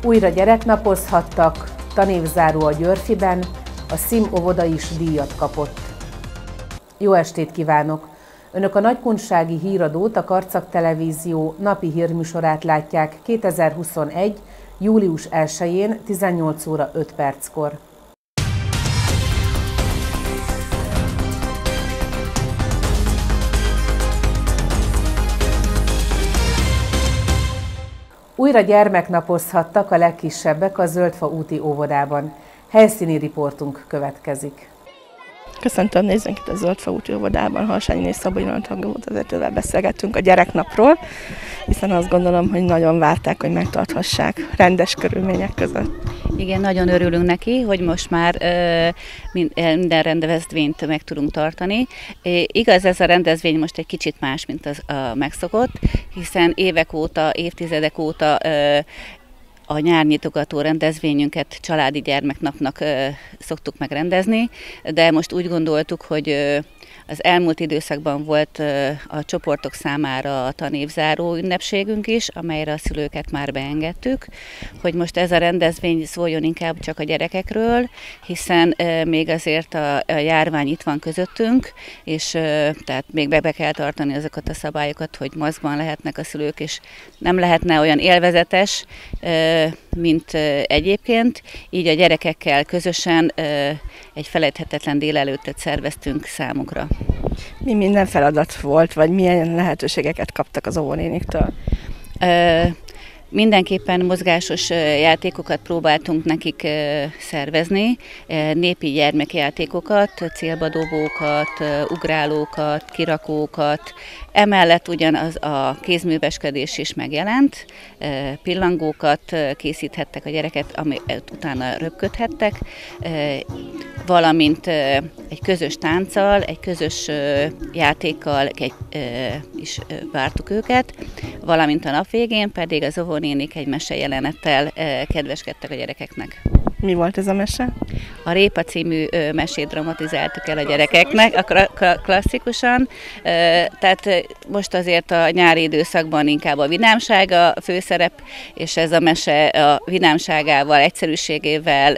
Újra gyereknapozhattak, tanévzáró a Györfiben, a SZIM óvoda is díjat kapott. Jó estét kívánok! Önök a nagykunsági híradót, a Karcag Televízió napi hírműsorát látják 2021. július 1-én 18 óra 5 perckor. Újra gyermeknapozhattak a legkisebbek a Zöldfa úti óvodában. Helyszíni riportunk következik. Köszöntöm nézőinket a Zöldfa úti óvodában, Harsányi és Szabó vezetővel beszélgettünk a gyereknapról, hiszen azt gondolom, hogy nagyon várták, hogy megtarthassák rendes körülmények között. Igen, nagyon örülünk neki, hogy most már minden rendezvényt meg tudunk tartani. Igaz, ez a rendezvény most egy kicsit más, mint az megszokott, hiszen évek óta, évtizedek óta a nyárnyitogató rendezvényünket családi gyermeknapnak szoktuk megrendezni, de most úgy gondoltuk, hogy az elmúlt időszakban volt a csoportok számára a tanévzáró ünnepségünk is, amelyre a szülőket már beengedtük, hogy most ez a rendezvény szóljon inkább csak a gyerekekről, hiszen még azért a járvány itt van közöttünk, és tehát még be kell tartani azokat a szabályokat, hogy maszkban lehetnek a szülők, és nem lehetne olyan élvezetes, mint egyébként. Így a gyerekekkel közösen egy felejthetetlen délelőttet szerveztünk számukra. Mi minden feladat volt, vagy milyen lehetőségeket kaptak az óvónéniktől? Mindenképpen mozgásos játékokat próbáltunk nekik szervezni, népi gyermekjátékokat, célbadobókat, ugrálókat, kirakókat. Emellett ugyanaz a kézműveskedés is megjelent, pillangókat készíthettek a gyereket, amit utána röpködhettek, valamint egy közös tánccal, egy közös játékkal is vártuk őket, valamint a nap végén pedig az óvónénik egy mesejelenettel kedveskedtek a gyerekeknek. Mi volt ez a mese? A Répa című mesét dramatizáltuk el a gyerekeknek, klasszikusan, tehát most azért a nyári időszakban inkább a vidámság a főszerep, és ez a mese a vidámságával, egyszerűségével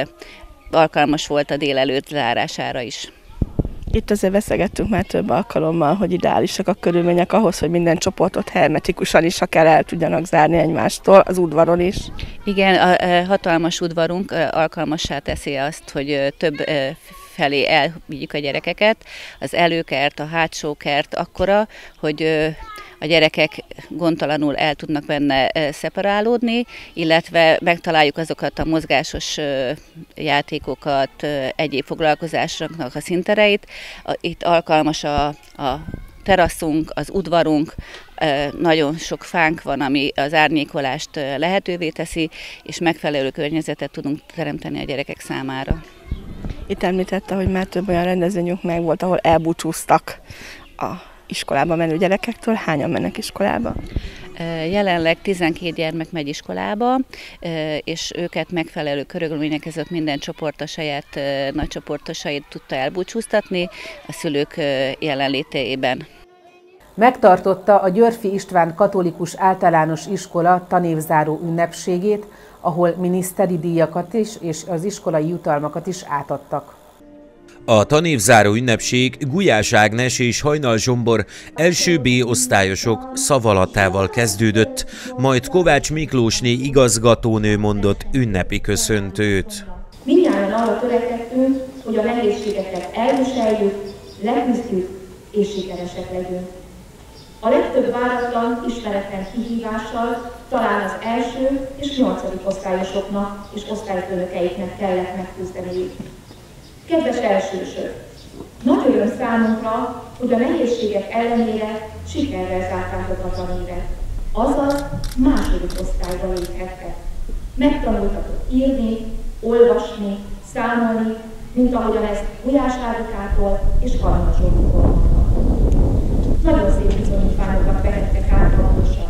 alkalmas volt a délelőtt zárására is. Itt azért beszélgettünk már több alkalommal, hogy ideálisak a körülmények ahhoz, hogy minden csoportot hermetikusan is, akár el tudjanak zárni egymástól, az udvaron is. Igen, a hatalmas udvarunk alkalmassá teszi azt, hogy több felé elvigyük a gyerekeket. Az előkert, a hátsó kert akkora, hogy a gyerekek gondtalanul el tudnak benne szeparálódni, illetve megtaláljuk azokat a mozgásos játékokat, egyéb foglalkozásoknak a színtereit. Itt alkalmas a teraszunk, az udvarunk, nagyon sok fánk van, ami az árnyékolást lehetővé teszi, és megfelelő környezetet tudunk teremteni a gyerekek számára. Itt említette, hogy már több olyan rendezvényünk meg volt, ahol elbúcsúztak a iskolába menő gyerekektől. Hányan mennek iskolába? Jelenleg 12 gyermek megy iskolába, és őket megfelelő körülmények között minden csoport a saját nagycsoportosait tudta elbúcsúztatni a szülők jelenlétében. Megtartotta a Györfi István Katolikus Általános Iskola tanévzáró ünnepségét, ahol miniszteri díjakat is és az iskolai jutalmakat is átadtak. A tanévzáró ünnepség Gulyás Ágnes és Hajnal Zsombor első B osztályosok szavalatával kezdődött, majd Kovács Miklósné igazgatónő mondott ünnepi köszöntőt. Mindjárt arra törekedtünk, hogy a nehézségeket elviseljük, leküzdjük és sikeresek legyünk. A legtöbb váratlan, ismeretlen kihívással talán az első és 8. osztályosoknak és osztályfőnökeiknek kellett megküzdeniük. Kedves elsősök! Nagy öröm számunkra, hogy a nehézségek ellenére sikerrel zártátok a tanévet. Azaz második osztályba léphettek. Megtanultatok írni, olvasni, számolni, mint ahogyan ezt Gulyás Ádikától és Hajnal Zsombor mondta. Nagyon szép bizonyítványokat vehettek át hangosan.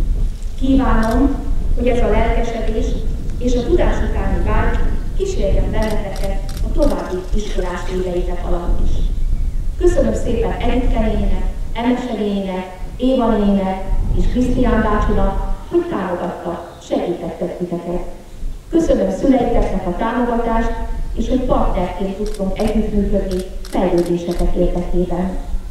Kívánom, hogy ez a lelkesedés és a tudás utáni vágy kísérjen benneteket a további iskolás éveitek alatt is. Köszönöm szépen Erika néninek, Emese néninek, Éva néninek és Krisztián bácsinak, hogy támogatta segítettek titeket. Köszönöm szüleiteknek a támogatást, és hogy partnerként tudtunk együttműködni fejlődésetek érdekében.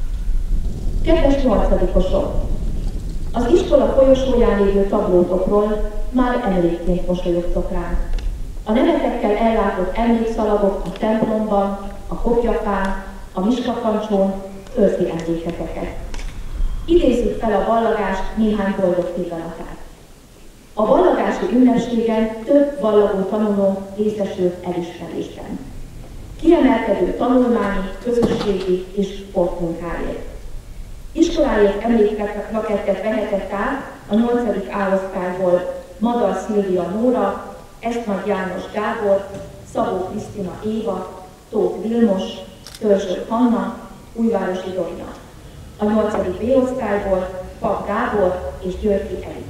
Kedves 8-osok! Az iskola folyosóján lévő tablótokról már emlékként mosolyogtok ránk. A nevetekkel ellátott emlékszalagok a templomban, a kopjafán, a miskakancsón őrzi emléketeket. Idézzük fel a ballagást néhány boldog pillanatát. A ballagási ünnepségen több ballagó tanuló részesült elismerésben. Kiemelkedő tanulmányi, közösségi és sportmunkáért. Iskoláért emlékplakettet vehetett át a 8. A-osztályból Madar Szilvia Nóra, Esznagy János Gábor, Szabó Krisztina Éva, Tóth Vilmos, Törzsök Hanna, Újvárosi Dorina. A 8. B-osztályból Pap Gábor és Györgyi Eli.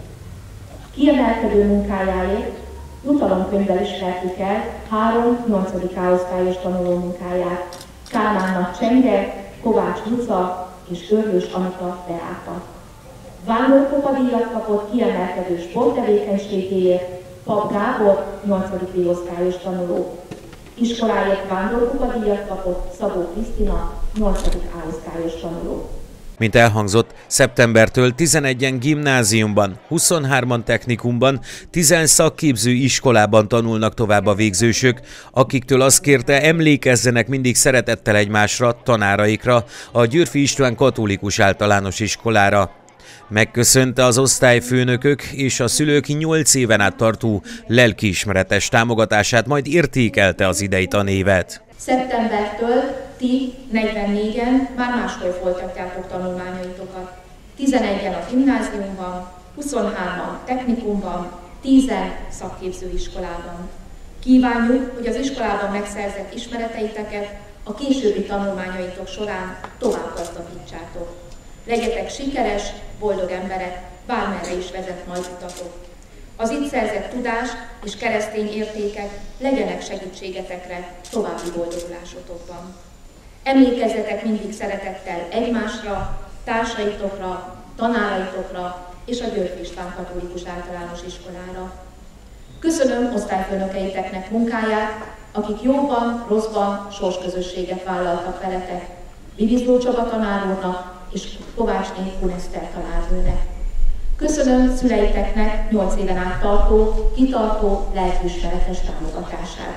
Kiemelkedő munkájáért jutalomkönyvvel ismertük el 3 8. A-osztályos tanuló munkáját, Kálmánnak Csenge, Kovács Luca és Görgős Anita Beáta. Vándorkupa-díjat kapott kiemelkedő sporttevékenységéért Pap Gábor, 8. B-osztályos tanuló. Iskoláért vándorkupa-díjat kapott Szabó Krisztina, 8. A-osztályos tanuló. Mint elhangzott, szeptembertől 11-en gimnáziumban, 23-an technikumban, 10 szakképző iskolában tanulnak tovább a végzősök, akiktől azt kérte, emlékezzenek mindig szeretettel egymásra, tanáraikra, a Győrfi István Katolikus Általános Iskolára. Megköszönte az osztályfőnökök és a szülők 8 éven át tartó lelkiismeretes támogatását, majd értékelte az idei tanévet. Szeptembertől ti 44-en már máshol folytatjátok tanulmányaitokat. 11-en a gimnáziumban, 23-an technikumban, 10-en szakképzőiskolában. Kívánjuk, hogy az iskolában megszerzett ismereteiteket a későbbi tanulmányaitok során tovább gazdagítsátok. Legyetek sikeres, boldog emberek, bármerre is vezet majd utatok. Az itt szerzett tudás és keresztény értékek legyenek segítségetekre további boldogulásotokban. Emlékezzetek mindig szeretettel egymásra, társaitokra, tanáraitokra és a Győrfi István Katolikus Általános Iskolára. Köszönöm osztályfőnökeiteknek munkáját, akik jóban, rosszban sorsközösséget vállaltak veletek, Viviszló Csaba tanár úrnak és Kovácsné Kuneszter tanárnőnek. Köszönöm szüleiteknek 8 éven át tartó, kitartó, lelkiismeretes támogatását.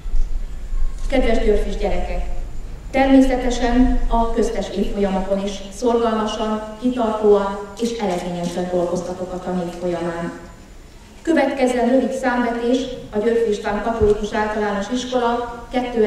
Kedves győrfis gyerekek! Természetesen a köztes évfolyamokon is szorgalmasan, kitartóan és eredményesen dolgoztatok a tanév folyamán. Következzen rövid számvetés a Győrfi István Katolikus Általános Iskola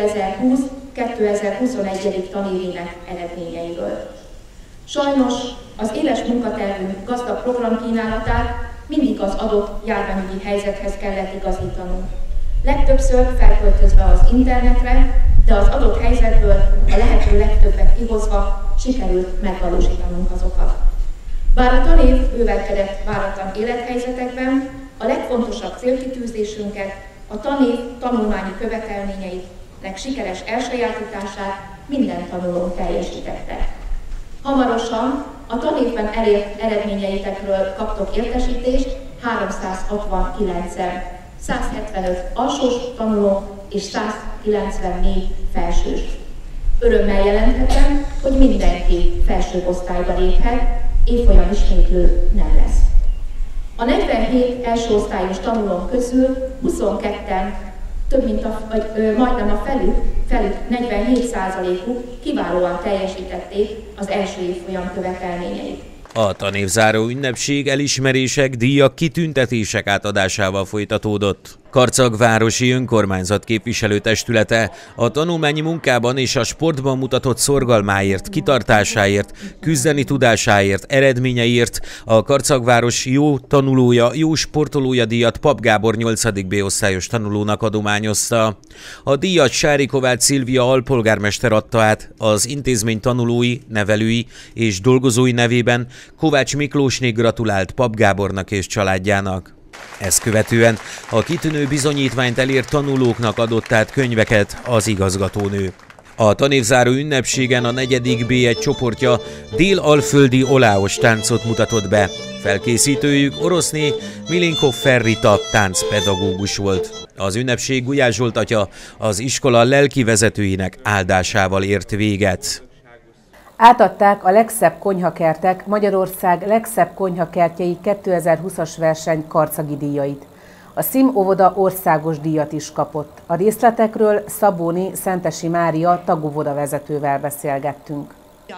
2020-2021. Tanévének eredményeiről. Sajnos az éles munkatervünk gazdag programkínálatát mindig az adott járványügyi helyzethez kellett igazítanunk. Legtöbbször felköltözve az internetre, de az adott helyzetből a lehető legtöbbet kihozva sikerült megvalósítanunk azokat. Bár a tanév bővelkedett váratlan élethelyzetekben, a legfontosabb célkitűzésünket, a tanév tanulmányi követelményeinek sikeres elsajátítását minden tanuló teljesítette. Hamarosan a tanévben elért eredményeitekről kaptok értesítést 369-en, 175 alsós tanuló és 194 felsős. Örömmel jelenthetem, hogy mindenki felsőbb osztályba léphet, évfolyam ismétlő nem lesz. A 47 első osztályos tanulók közül 22-en, majdnem a felük 47%-uk kiválóan teljesítették az első évfolyam követelményeit. A tanévzáró ünnepség elismerések, díjak, kitüntetések átadásával folytatódott. Karcag városi önkormányzat képviselőtestülete a tanulmányi munkában és a sportban mutatott szorgalmáért, kitartásáért, küzdeni tudásáért, eredményeiért a Karcagváros jó tanulója, jó sportolója díjat Pap Gábor 8. B-osztályos tanulónak adományozta. A díjat Sári Kovács Szilvia alpolgármester adta át, az intézmény tanulói, nevelői és dolgozói nevében Kovács Miklósné gratulált Pap Gábornak és családjának. Ezt követően a kitűnő bizonyítványt elért tanulóknak adott át könyveket az igazgatónő. A tanévzáró ünnepségen a 4. B1 csoportja dél-alföldi oláos táncot mutatott be. Felkészítőjük oroszné Milinkov Ferrita táncpedagógus volt. Az ünnepség Gulyás Zsolt atya az iskola lelkivezetőinek áldásával ért véget. Átadták a Legszebb konyhakertek Magyarország legszebb konyhakertjei 2020-as verseny karcagi díjait. A SZIM óvoda országos díjat is kapott. A részletekről Szabóni Szentesi Mária tagóvoda vezetővel beszélgettünk.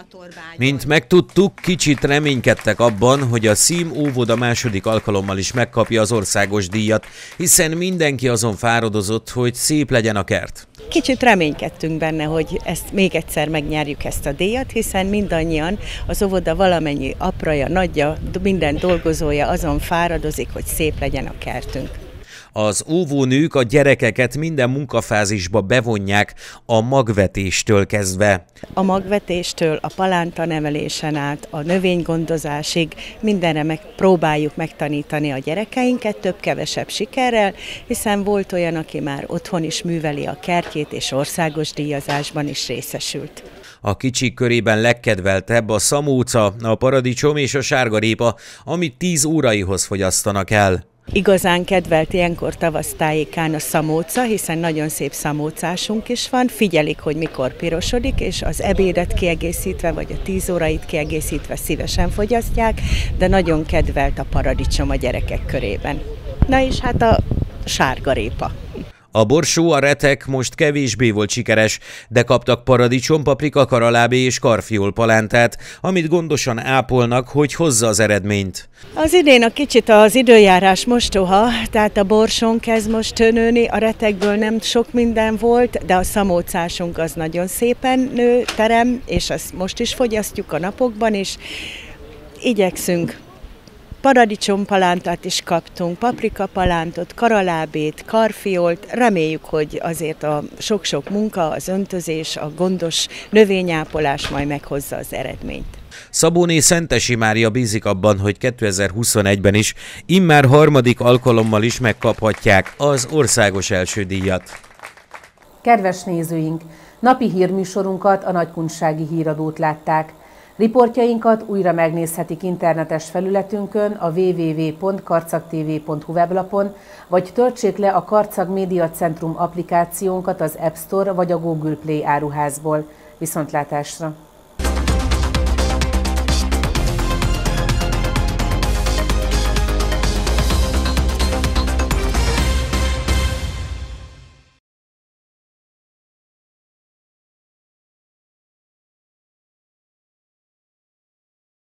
Mint megtudtuk, kicsit reménykedtek abban, hogy a SZIM óvoda második alkalommal is megkapja az országos díjat, hiszen mindenki azon fáradozott, hogy szép legyen a kert. Kicsit reménykedtünk benne, hogy még egyszer megnyerjük ezt a díjat, hiszen mindannyian az óvoda valamennyi apraja, nagyja, minden dolgozója azon fáradozik, hogy szép legyen a kertünk. Az óvónők a gyerekeket minden munkafázisba bevonják, a magvetéstől kezdve. A magvetéstől, a palántanevelésen át, a növénygondozásig mindenre próbáljuk megtanítani a gyerekeinket, több-kevesebb sikerrel, hiszen volt olyan, aki már otthon is műveli a kertjét, és országos díjazásban is részesült. A kicsik körében legkedveltebb a szamóca, a paradicsom és a sárgarépa, amit 10 óraihoz fogyasztanak el. Igazán kedvelt ilyenkor tavasztájékán a szamóca, hiszen nagyon szép szamócásunk is van, figyelik, hogy mikor pirosodik, és az ebédet kiegészítve, vagy a 10 órait kiegészítve szívesen fogyasztják, de nagyon kedvelt a paradicsom a gyerekek körében. Na és hát a sárgarépa. A borsó, a retek most kevésbé volt sikeres, de kaptak paradicsom, paprika, karalábé és karfiol palántát, amit gondosan ápolnak, hogy hozza az eredményt. Az idén a kicsit az időjárás mostoha, tehát a borsón kezd most nőni, a retekből nem sok minden volt, de a szamócásunk az nagyon szépen nő, terem, és azt most is fogyasztjuk a napokban is. Igyekszünk. Paradicsompalántát is kaptunk, paprikapalántot, karalábét, karfiolt. Reméljük, hogy azért a sok-sok munka, az öntözés, a gondos növényápolás majd meghozza az eredményt. Szabóné Szentesi Mária bízik abban, hogy 2021-ben is immár 3. alkalommal is megkaphatják az országos első díjat. Kedves nézőink, napi hírműsorunkat, a Nagykunsági Híradót látták. Riportjainkat újra megnézhetik internetes felületünkön, a www.karcagtv.hu weblapon, vagy töltsék le a Karcag Média Centrum applikációnkat az App Store vagy a Google Play áruházból. Viszontlátásra!